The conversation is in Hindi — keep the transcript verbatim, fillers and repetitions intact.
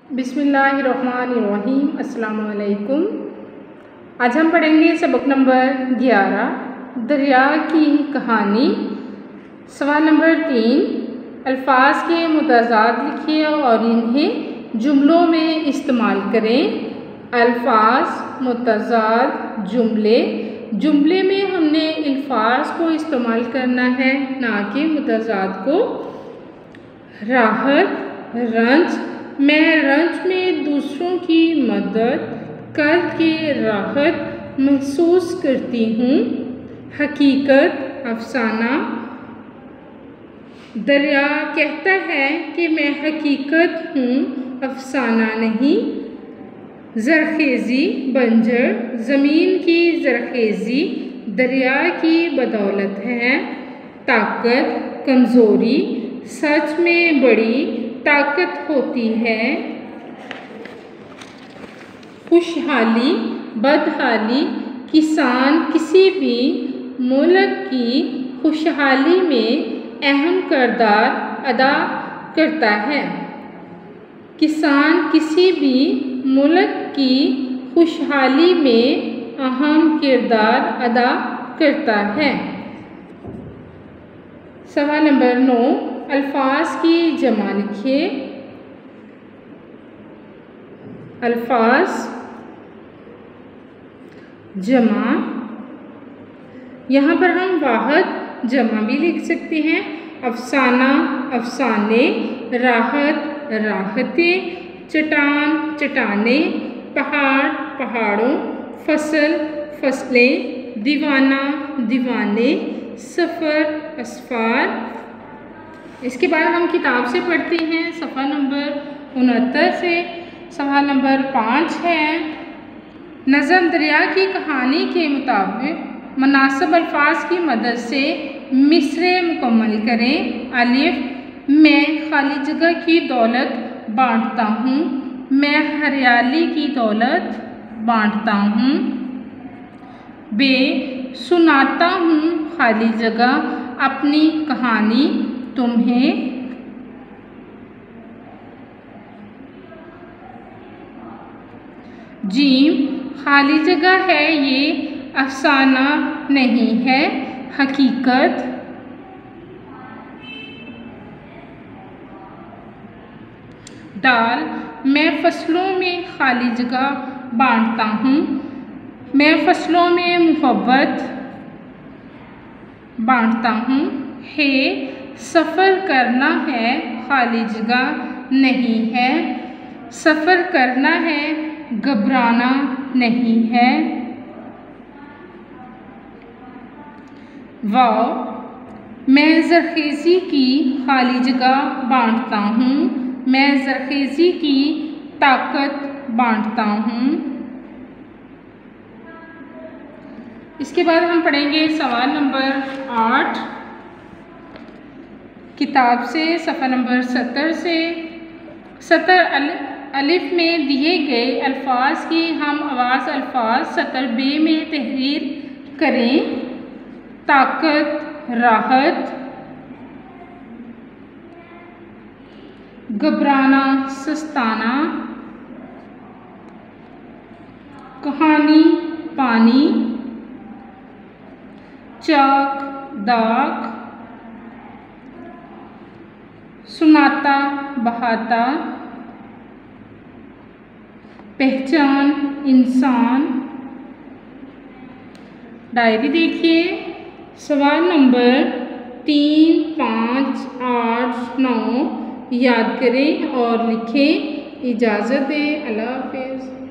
बिस्मिल्लाहिर्रहमानिर्रहीम। अस्सलाम वालेकुम। आज हम पढ़ेंगे सबक नंबर ग्यारह, दरिया की कहानी। सवाल नंबर तीन, अल्फाज के मुतज़ाद लिखिए और इन्हें जुमलों में इस्तेमाल करें। अल्फाज, मुतज़ाद, जुमले। जुमले में हमने अल्फाज को इस्तेमाल करना है, ना कि मुतज़ाद को। राहत, रंज। मैं रंज में दूसरों की मदद करके राहत महसूस करती हूँ। हकीकत, अफसाना। दरिया कहता है कि मैं हकीकत हूँ, अफसाना नहीं। ज़रखेज़ी, बंजर। ज़मीन की ज़रखेज़ी दरिया की बदौलत है। ताकत, कमज़ोरी। सच में बड़ी ताकत होती है। खुशहाली, बदहाली। किसान किसी भी मुल्क की खुशहाली में अहम किरदार अदा करता है। किसान किसी भी मुल्क की खुशहाली में अहम किरदार अदा करता है। सवाल नंबर नौ, अल्फाज की जमा लिखिए। अल्फाज, जमा। यहाँ पर हम वाहद जमा भी लिख सकते हैं। अफसाना, अफसाने। राहत, राहतें। चट्टान, चट्टाने। पहाड़, पहाड़ों। फसल, फसलें। दीवाना, दीवाने। सफ़र, असफ़ार। इसके बाद हम किताब से पढ़ते हैं सफ़ा नंबर उनहत्तर से। सवाल नंबर पाँच है, नज़म दरिया की कहानी के मुताबिक मुनासिब अल्फाज की मदद से मिसरे मुकम्मल करें। अलिफ, मैं खाली जगह की दौलत बांटता हूँ। मैं हरियाली की दौलत बांटता हूँ। बे, सुनाता हूँ खाली जगह अपनी कहानी तुम्हें। जीम, खाली जगह है ये अफसाना नहीं है, हकीकत। दाल, मैं फसलों में खाली जगह बांटता हूँ। मैं फसलों में मोहब्बत बांटता हूँ। है, सफ़र करना है, खाली जगह नहीं है। सफ़र करना है, घबराना नहीं है। वाव, मैं ज़रखेज़ी की खाली जगह बांटता हूँ। मैं ज़रखेज़ी की ताकत बांटता हूँ। इसके बाद हम पढ़ेंगे सवाल नंबर आठ, किताब से सफ़ा नंबर सत्तर से। सतर अल, अलिफ में दिए गए अल्फाज की हम आवाज़ अल्फाज सतर बे में तहरीर करें। ताकत, राहत। घबराना, सस्ताना। कहानी, पानी। चाक, दाग। सुनाता, बहाता। पहचान, इंसान। डायरी देखिए। सवाल नंबर तीन, पाँच, आठ, नौ याद करें और लिखें। इजाज़त दें। अल्लाह हाफ़िज़।